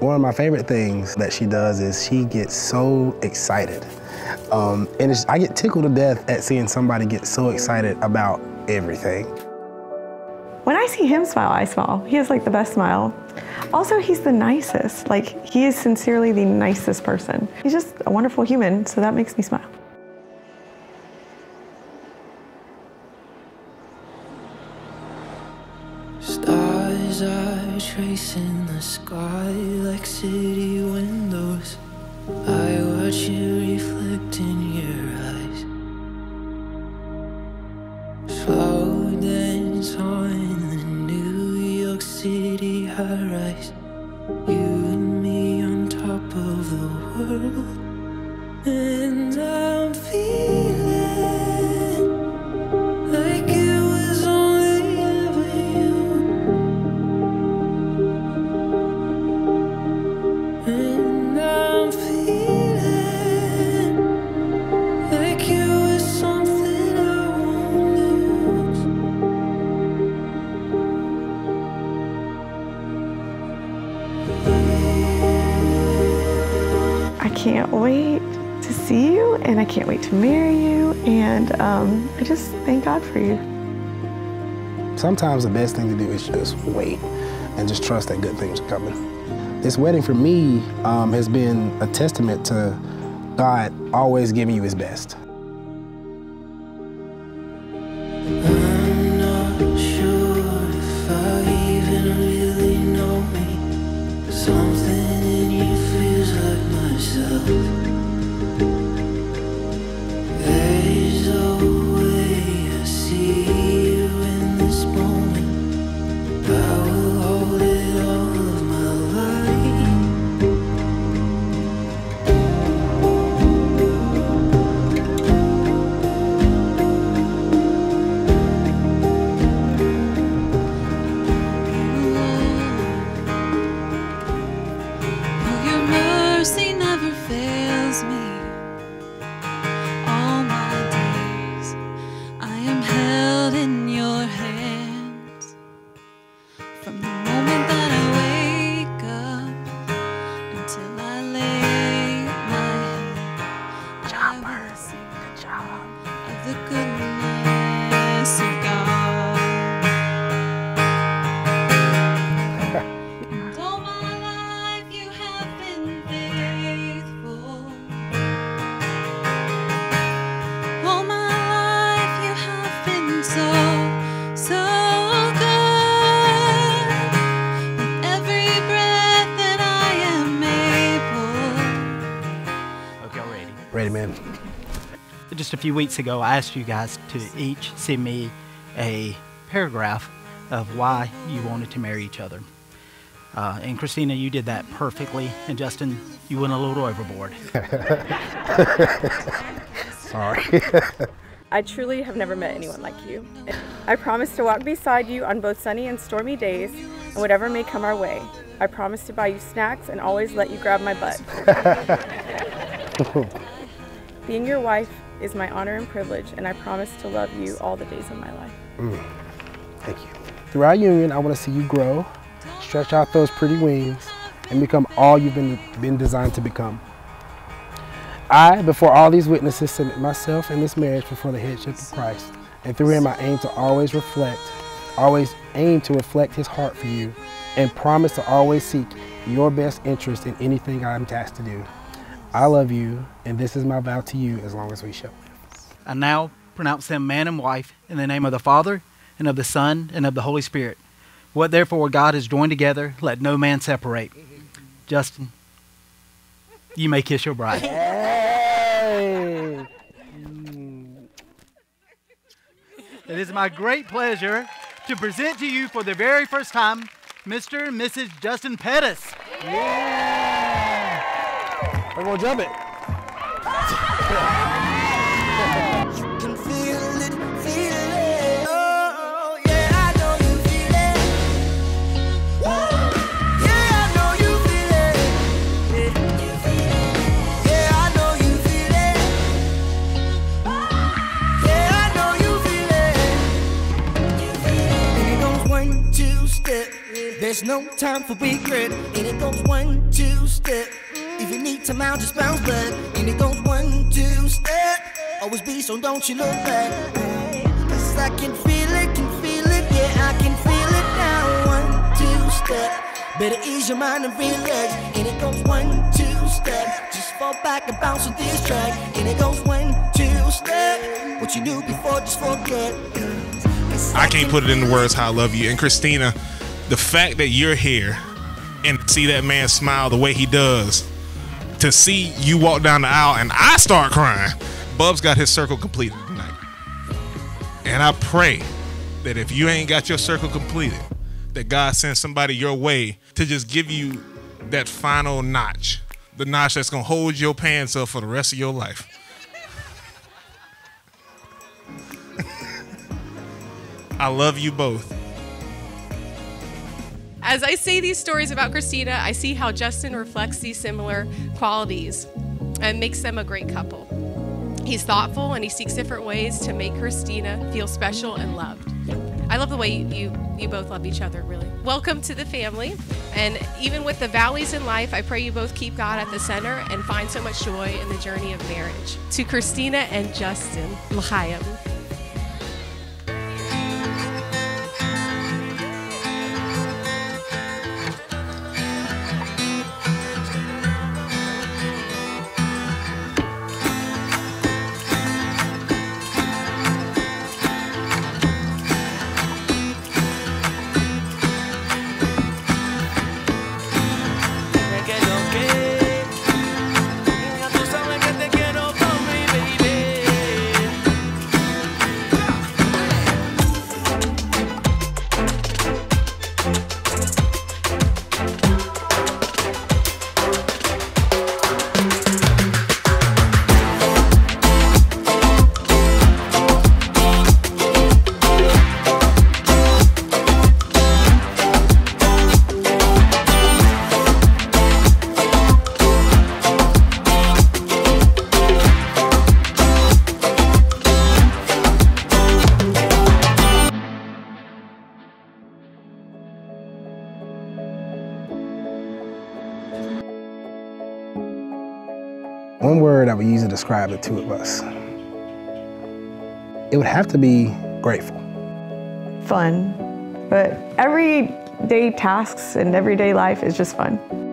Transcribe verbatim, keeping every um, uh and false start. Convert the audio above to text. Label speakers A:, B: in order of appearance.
A: One of my favorite things that she does is she gets so excited. Um, and it's, I get tickled to death at seeing somebody get so excited about everything.
B: When I see him smile, I smile. He has like the best smile. Also, he's the nicest. Like, he is sincerely the nicest person. He's just a wonderful human, so that makes me smile.
C: Stars are tracing the sky like city windows. I watch you reflect in your eyes. Slow dance on the New York City high-rise. You and me on top of the world. And I'm feeling like it was only ever you. And I'm feeling like you was something I won't lose.
B: I can't wait to see you, and I can't wait to marry you, and um, I just thank God for you.
A: Sometimes the best thing to do is just wait and just trust that good things are coming. This wedding for me um, has been a testament to God always giving you his best.
C: I'm not sure if I even really know me. Something in you feels like myself. There's a way I see you in this moment. I will hold it all of my life.
D: Oh, your mercy never fails me. All my days I am held in your hands. From the moment that I wake up until I lay my head, I will sing of the goodness of God. And all my life you have been faithful. All my life you have been so, so good. With every breath that I am able.
E: Okay, y'all ready?
A: Ready, man?
E: Just a few weeks ago, I asked you guys to each send me a paragraph of why you wanted to marry each other. Uh, and Christina, you did that perfectly. And Justin, you went a little overboard.
A: Sorry.
F: I truly have never met anyone like you. I promise to walk beside you on both sunny and stormy days, and whatever may come our way. I promise to buy you snacks and always let you grab my butt. Being your wife is my honor and privilege, and I promise to love you all the days of my life.
A: Mm. Thank you. Through our union, I want to see you grow, stretch out those pretty wings, and become all you've been, been designed to become. I, before all these witnesses, submit myself in this marriage before the headship of Christ. And through him, I aim to always reflect, always aim to reflect his heart for you, and promise to always seek your best interest in anything I'm tasked to do. I love you, and this is my vow to you as long as we shall live.
E: I now pronounce them man and wife in the name of the Father, and of the Son, and of the Holy Spirit. What therefore God has joined together, let no man separate. Justin, you may kiss your bride.
A: Hey.
E: It is my great pleasure to present to you for the very first time, Mister and Missus Justin Pettis.
A: Yeah. We're gonna jump it.
C: Can feel it, feel it. Oh, yeah, I know you feel it. Woo! Yeah, I know you feel it. Yeah, I know you feel it. Yeah, I know you feel it. Baby, don't swing two step. There's There's no time for regret. And it goes one, two, step. If you need time out, just bounce back. And it goes one, two, step. Always be, so don't you look back. Cause I can feel it, can feel it, yeah, I can feel it now. One, two, step. Better ease your mind and relax. And it goes one, two, step. Just fall back and bounce with this track. And it goes one, two, step. What you knew before, just forget.
G: I can't put it into words how I love you. And Christina, the fact that you're here and see that man smile the way he does, to see you walk down the aisle and I start crying. Bub's got his circle completed tonight. And I pray that if you ain't got your circle completed, that God sends somebody your way to just give you that final notch. The notch that's gonna hold your pants up for the rest of your life. I love you both.
H: As I say these stories about Christina, I see how Justin reflects these similar qualities and makes them a great couple. He's thoughtful and he seeks different ways to make Christina feel special and loved. I love the way you, you, you both love each other, really. Welcome to the family. And even with the valleys in life, I pray you both keep God at the center and find so much joy in the journey of marriage. To Christina and Justin, l'chaim.
A: One word I would use to describe the two of us, it would have to be grateful.
B: Fun, but everyday tasks and everyday life is just fun.